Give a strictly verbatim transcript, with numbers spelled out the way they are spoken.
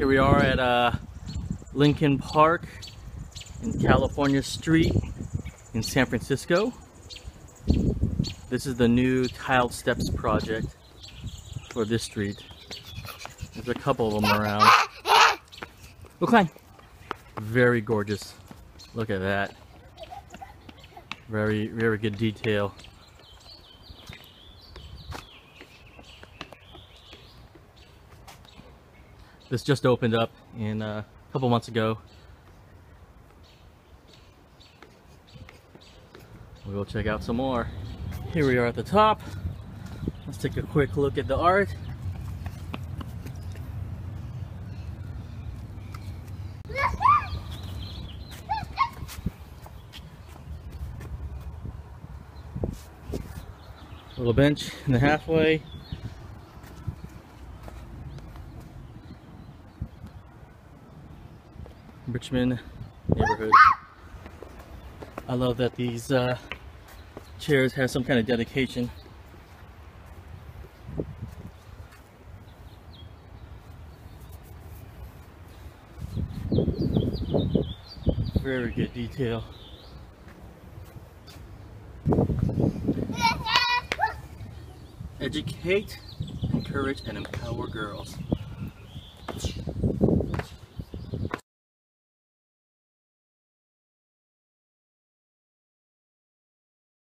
Here we are at uh, Lincoln Park in California Street in San Francisco. This is the new tiled steps project for this street. There's a couple of them around. Go climb. Very gorgeous. Look at that. Very, very good detail. This just opened up in uh, a couple months ago. We'll check out some more. Here we are at the top. Let's take a quick look at the art. A little bench in the halfway. Richmond neighborhood. I love that these uh, chairs have some kind of dedication. Very good detail. Educate, encourage, and empower girls.